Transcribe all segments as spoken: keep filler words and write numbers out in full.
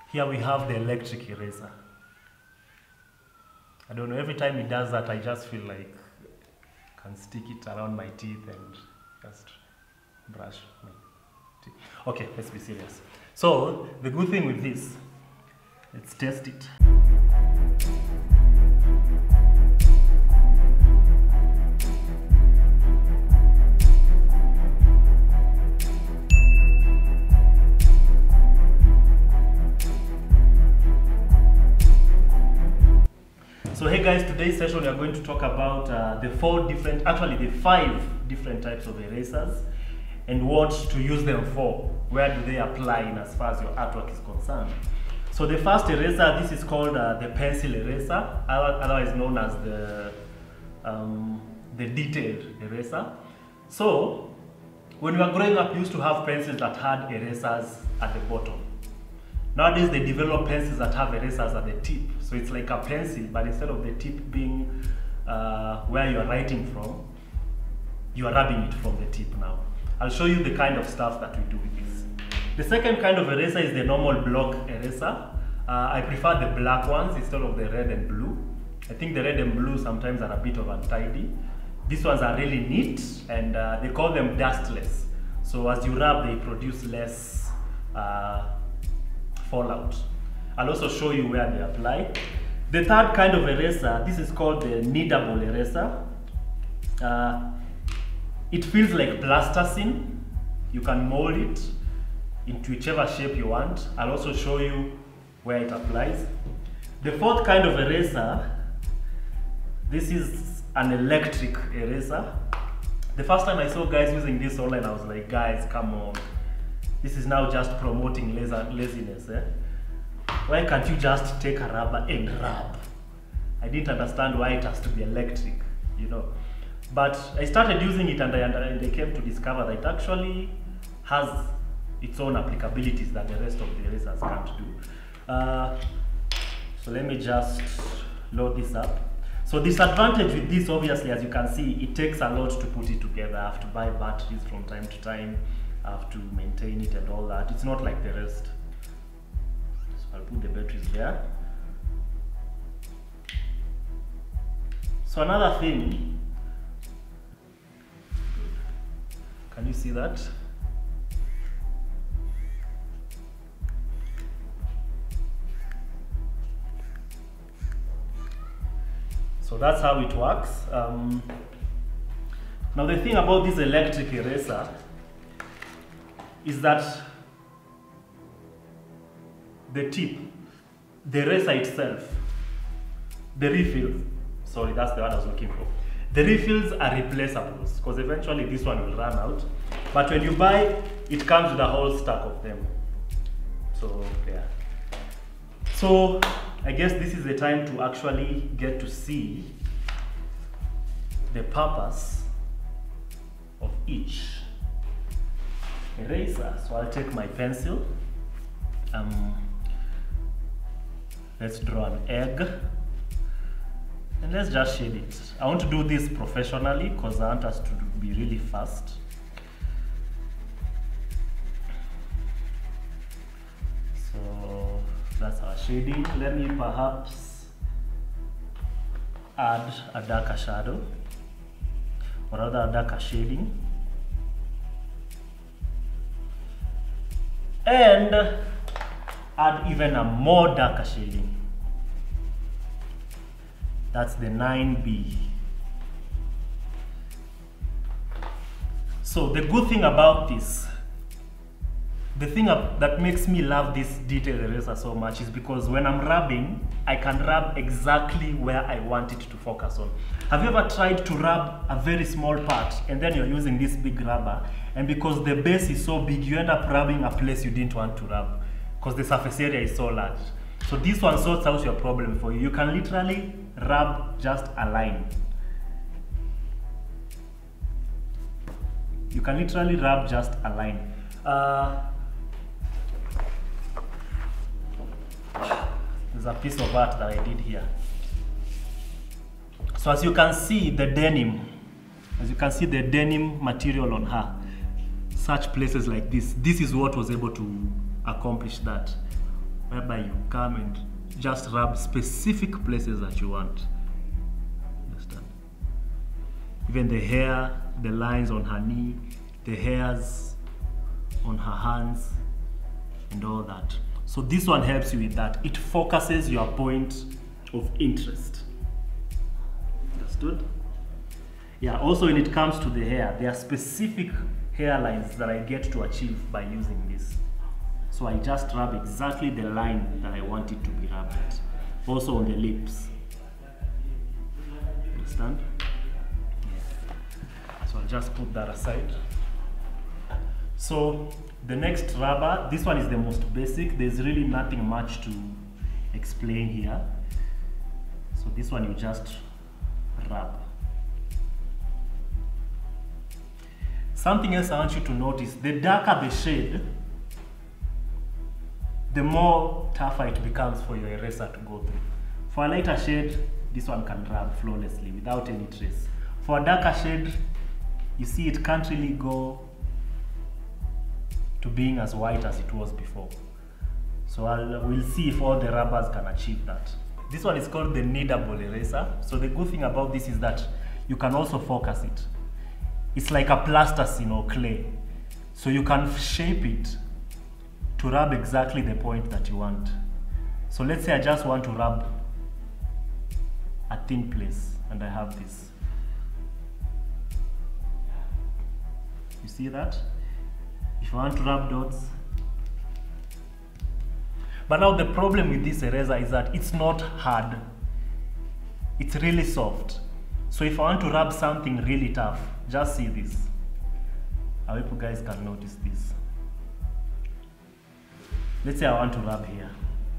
Here we have the electric eraser. I don't know, every time it does that, I just feel like I can stick it around my teeth and just brush my teeth. Okay, let's be serious. So, the good thing with this, let's test it. So hey guys, today's session we are going to talk about uh, the four different, actually the five different types of erasers and what to use them for. Where do they apply in as far as your artwork is concerned. So the first eraser, this is called uh, the pencil eraser, otherwise known as the, um, the detailed eraser. So when you were growing up, you used to have pencils that had erasers at the bottom. Nowadays they develop pencils that have erasers at the tip. So it's like a pencil, but instead of the tip being uh, where you are writing from, you are rubbing it from the tip now. I'll show you the kind of stuff that we do with this. The second kind of eraser is the normal block eraser. Uh, I prefer the black ones instead of the red and blue. I think the red and blue sometimes are a bit of untidy. These ones are really neat, and uh, they call them dustless. So as you rub, they produce less uh, fallout. I'll also show you where they apply. The third kind of eraser, this is called the kneadable eraser. Uh, it feels like plasticine. You can mold it into whichever shape you want. I'll also show you where it applies. The fourth kind of eraser, this is an electric eraser. The first time I saw guys using this online, I was like, guys, come on. This is now just promoting laziness. Eh? Why can't you just take a rubber and rub? I didn't understand why it has to be electric, you know. But I started using it, and I, and I came to discover that it actually has its own applicabilities that the rest of the erasers can't do. Uh, so let me just load this up. So disadvantage with this, obviously, as you can see, it takes a lot to put it together. I have to buy batteries from time to time. I have to maintain it and all that. It's not like the rest. So I'll put the batteries there. So another thing, can you see that? So that's how it works. Um, now the thing about this electric eraser is that the tip, the eraser itself, the refills, sorry, that's the word I was looking for. The refills are replaceables, because eventually this one will run out. But when you buy, it comes with a whole stack of them. So, yeah. So, I guess this is the time to actually get to see the purpose of each eraser. So I'll take my pencil. Um, let's draw an egg. And let's just shade it. I want to do this professionally because I want us to be really fast. So that's our shading. Let me perhaps add a darker shadow, or rather a darker shading. And add even a more darker shading. That's the nine B. So the good thing about this, the thing that makes me love this detail eraser so much is because when I'm rubbing, I can rub exactly where I want it to focus on. Have you ever tried to rub a very small part and then you're using this big rubber, and because the base is so big, you end up rubbing a place you didn't want to rub because the surface area is so large. So this one sorts out your problem for you. You can literally rub just a line. You can literally rub just a line. Uh, there's a piece of art that I did here. So as you can see the denim, as you can see the denim material on her, such places like this, this is what was able to accomplish that. whereby you come and just rub specific places that you want. Understand? Even the hair, the lines on her knee, the hairs on her hands, and all that. So this one helps you with that. It focuses your point of interest. Understood? Yeah, also when it comes to the hair, there are specific hairlines that I get to achieve by using this. So I just rub exactly the line that I want it to be rubbed at. Also on the lips. Understand? Yeah. So I'll just put that aside. So the next rubber, this one is the most basic. There's really nothing much to explain here. So this one you just rub. Something else I want you to notice, the darker the shade, the more tougher it becomes for your eraser to go through. For a lighter shade, this one can rub flawlessly without any trace. For a darker shade, you see it can't really go to being as white as it was before. So I'll, we'll see if all the rubbers can achieve that. This one is called the Kneadable Eraser. So the good thing about this is that you can also focus it. It's like a plasticine or clay. So you can shape it to rub exactly the point that you want. So let's say I just want to rub a thin place, and I have this. You see that? If I want to rub dots. But now the problem with this eraser is that it's not hard. It's really soft. So if I want to rub something really tough, just see this. I hope you guys can notice this. Let's say I want to rub here.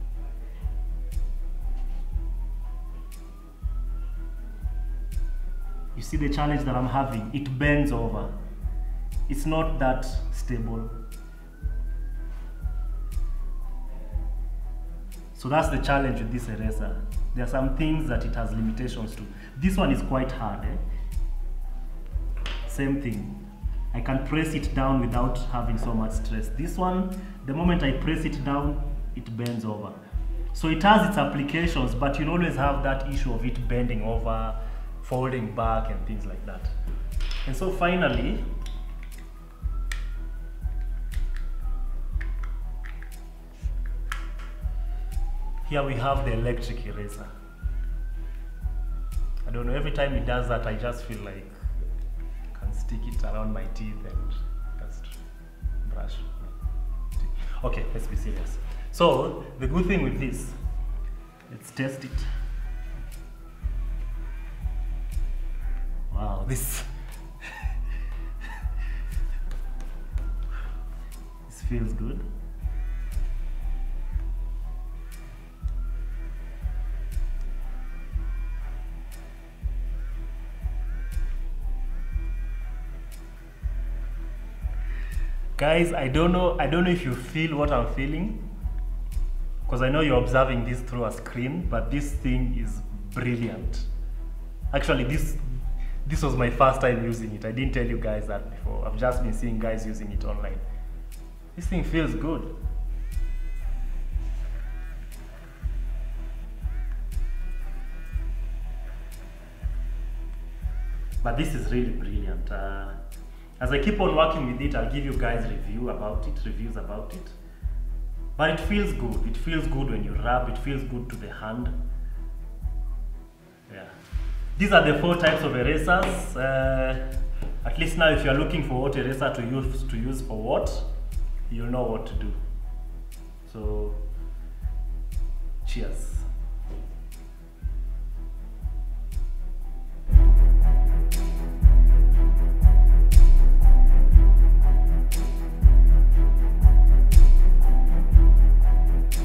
You see the challenge that I'm having? It bends over. It's not that stable. So that's the challenge with this eraser. There are some things that it has limitations to. This one is quite hard. Eh? Same thing. I can press it down without having so much stress. This one, the moment I press it down, it bends over. So it has its applications, but you'll always have that issue of it bending over, folding back, and things like that. And so finally, here we have the electric eraser. I don't know, every time it does that, I just feel like I can stick it around my teeth and just brush my teeth. Okay, let's be serious. So, the good thing with this, let's test it. Wow, this, this feels good. Guys, I don't know, I don't know if you feel what I'm feeling, because I know you're observing this through a screen, but this thing is brilliant. Actually, this this was my first time using it. I didn't tell you guys that before. I've just been seeing guys using it online. This thing feels good. But this is really brilliant. Uh, As I keep on working with it, I'll give you guys review about it, reviews about it. But it feels good. It feels good when you rub. It feels good to the hand. Yeah. These are the four types of erasers. Uh, at least now, if you're looking for what eraser to use to use for what, you'll know what to do. So, cheers.